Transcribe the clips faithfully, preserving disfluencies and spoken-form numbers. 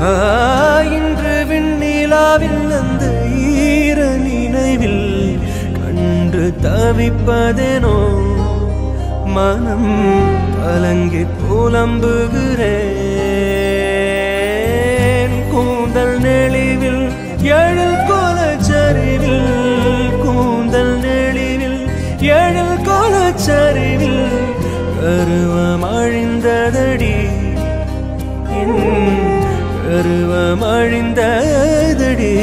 இன்று விண்ணிலாவில் அந்த ஈர நினைவில் கண்டு தவிப்பதேனோ மனம் கலங்கி புலம்புகிறேன் கூந்தல் நெளிவில் எழில் கோலச்சரிவில் கூந்தல் நெளிவில் எழில் கோலச்சரிவில் கருவம் அழிந்ததடி கருவம் அழிந்ததடி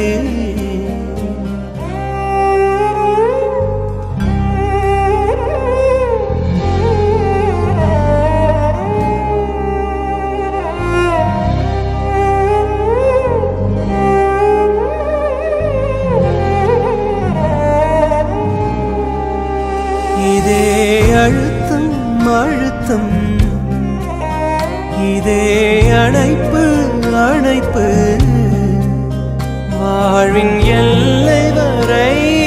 இதே அழுத்தம் அழுத்தம் இதே அணைப்பு அணைப்பு வாழ்வின் எல்லை வரை